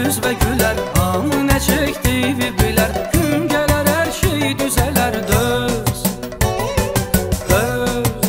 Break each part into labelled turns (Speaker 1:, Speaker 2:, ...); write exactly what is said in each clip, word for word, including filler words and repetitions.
Speaker 1: üz və gülər, hamı nə çəkdiyi bilər. Gün gələr hər şey düzələr, döz, döz.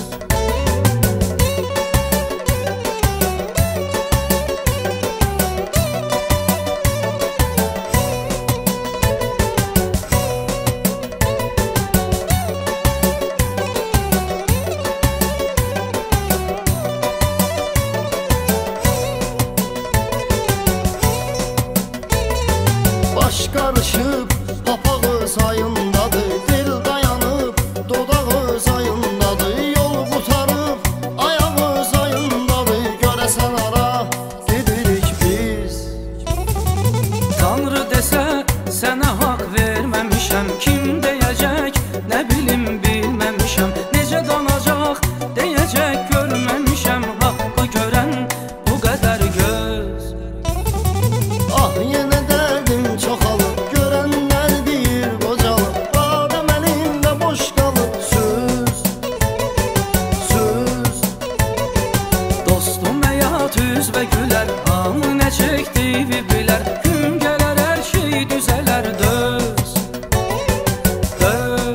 Speaker 2: Baş qarışıb, papağı sayındadır, dil dayanıb, dodağı sayındadır, yol qutarıb, ayağı sayındadır, görəsən ara gedirik biz.
Speaker 1: Tanrı desə, sənə haqq verməmişəm, kim deyəcək, nə bilim bilməmişəm, necə danacaq, deyəcək görməmişəm, haqqı görən bu qədər göz.
Speaker 2: Ah, yenə dərdim çoxalıb, görənlər deyir qocalıb, badəm əlində boş qalıb, söz, söz.
Speaker 1: Dostum həyat üz və gülər, hamı nə çəkdiyi bilər. Gün gələr hər şey düzələr, döz, döz.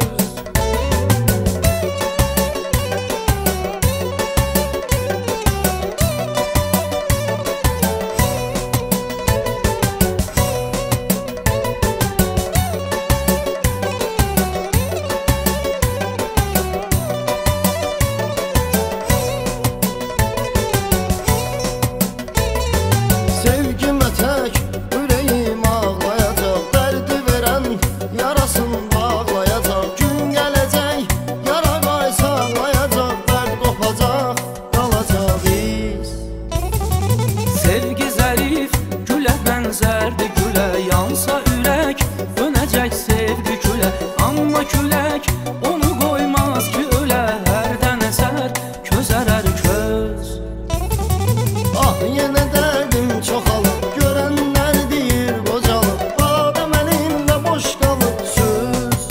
Speaker 2: Sevgimə tək ürəyim ağlayacaq, dərdi verən yarasını bağlayacaq. Gün gələcək, yara qaysaqlayacaq, dərd qopacaq, qalacaq iz.
Speaker 1: Sevgi zərif, gülə bənzərdi gülə, yansa ürək, dönəcək sevgi külə. Amma külək onu qoymaz ki ölə, hərdən əsər, közərər köz.
Speaker 2: Ah, yenə dərdim çoxalıb, görənlər deyir qocalıb, badəm əlində boş qalıb, söz,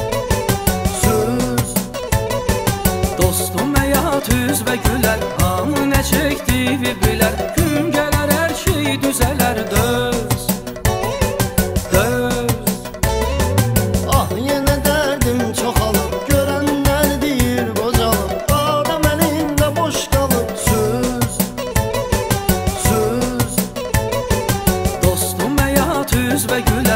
Speaker 2: söz.
Speaker 1: Dostum həyat üz və gülər, hamı nə çəkdiyi bilər. Gün gələr hər şey düzələr, döz, döz.
Speaker 2: Ah, yenə dərdim çoxalıb, görənlər deyir qocalıb, badəm əlində boş qalıb, söz, söz.
Speaker 1: Dostum həyat üz və gülər.